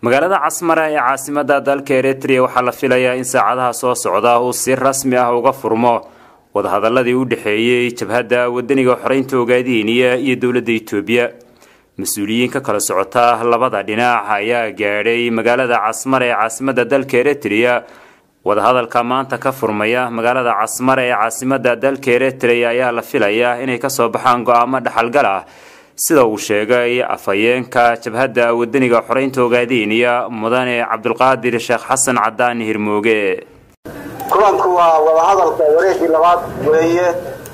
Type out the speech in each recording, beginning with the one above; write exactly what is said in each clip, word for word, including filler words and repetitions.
magaalada Casmara ee caasimadda dalka Eritrea waxaa la filayaa in saacadaha soo socda uu si rasmi ah uga furmo wadahadaladii u dhaxeeyay jabhadda wadaniga xoreynta Ogaadiniya iyo dawladda Itoobiya. Mas'uuliyiin ka kala socota labada dhinac ayaa gaadhay magaalada Casmara ee caasimadda dalka Eritrea. wadahadalka maanta ka furmaya magaalada Casmara ee caasimadda dalka Eritrea ayaa la filayaa inay ka soo baxaan go'aamo dhaxalgal ah sida uu sheegay afayeenka jabhadda wadaniga xoreynta Ogaadiniya mudane Cabdulqaadir Sheekh Xasan Cadaan Hirmooge. kulanku waa wadahadalka wareegii labaad weeye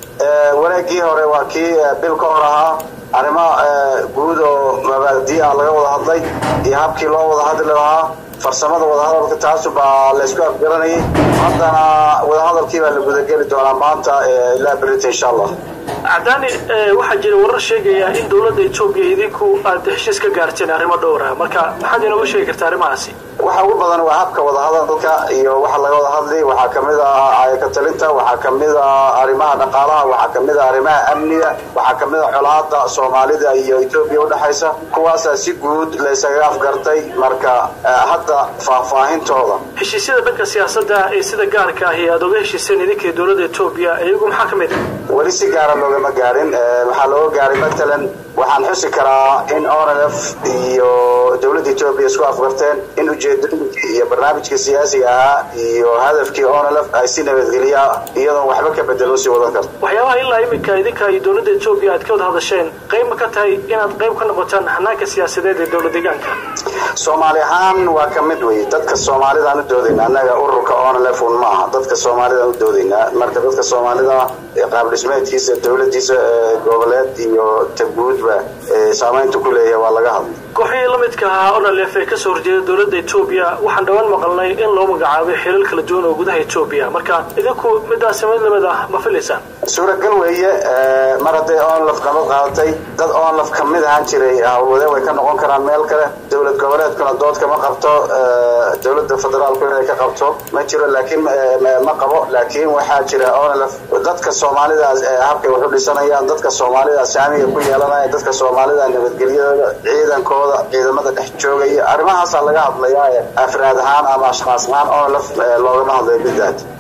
wareegii hore waa kii bil ka hor ahaa arrimo guud oo mabaadi'i ah laga wada hadlay iyo habkii loo wada hadli lahaa farsamada wadahadalka taas baa la isku afgaranayay haddana wadahadalkii baa la gudageli doonaa maanta ilaa berito insha Allah. Cadani waxa jira warar sheegaya in dawladda Itoobiya idinku aad heshiis ka gaarteen arrimo dhowr ah marka maxaad inoo sheegi kartaa arrimahaasi? waxa ugu badan waa habka wadahadalka iyo waxa laga wada hadlay waxa kamid ah ay ka talinta waxa kamid ah arrimaha dhaqaalaha waxa kamid ah arrimaha amniga waxa kamid ah colaadda Soomaalida iyo Itoobiya u dhaxaysa kuwaas si guud la isaga afgartay marka hadda faahfaahintooda heshiisyada dhanka siyaasadda ee sida gaarka ah ee aad uga heshiiseen idinka dawladda Itoobiya iyagu maxaa kamid ah wali si gaar ah looga gaarin waxa loo gaaray matalan waxaan xusi karaa in O N L F iyo dawladda Itoobiya isku afgarteen in ujeedooyinkii iyo barnaamijka siyaasiga ah iyo hadafkii O N L F ay si nabadgelyo iyadoo waxba ka bedelo si wada karto waxyaabaha ilaa imika idinka iyo dawladda Itoobiya aad ka wada hadasheen qayb ka tahay inaad qayb ka noqotaan hanaanka siyaasadeed ee dawladda deegaanka Soomaali ahaan waa kamid way dadka Soomaalida aan u doodayna anaga ururka O N L F ma aha dadka Soomaalida u doodayna marka dadka Soomaalida ee qaab dhismeedkiisa dawladdiisa goboleed iyo taguud saamaynta ku leeyahay waa laga hadlay kooxihii la midka ah O N L F ee ka soo horjeeda dawladda Itoobiya waxaan dhawaan maqalnay in loo magacaabay xilal kala duwan oo gudaha Itoobiya marka idinku midaas mid lamid ah ma filaysan suuragal weeye mar haday O N L F qabad qaadatay dad O N L F kamid ahaan jiray hawada way ka noqon karaan meel kale dawlad goboleedkuna dood kama qabto dawladda federaalku inay ka qabto ma jiro laakiin ma qabo laakiin waxa jira O N L F dadka Soomaalida habkay wax u dhisanayaan dadka Soomaalida saamiga ku yeelanaya dadka Soomaalida nabadgelyada ciidankooda ciidamada dhex joogay arrimahaas laga hadlayaa afraad ahaan ama ashqaas ahaan O N L F looga hadlay bidaad